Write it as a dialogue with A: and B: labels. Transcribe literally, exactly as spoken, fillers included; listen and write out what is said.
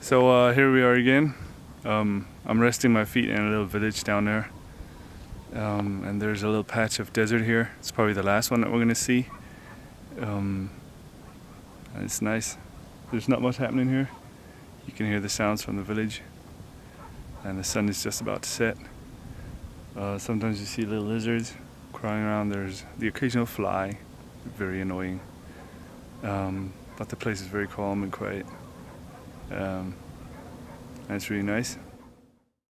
A: So uh, here we are again. Um, I'm resting my feet in a little village down there. Um, and there's a little patch of desert here. It's probably the last one that we're going to see. Um, and it's nice. There's not much happening here. You can hear the sounds from the village. And the sun is just about to set. Uh, sometimes you see little lizards crawling around. There's the occasional fly, very annoying. Um, but the place is very calm and quiet. Um, and it's really nice.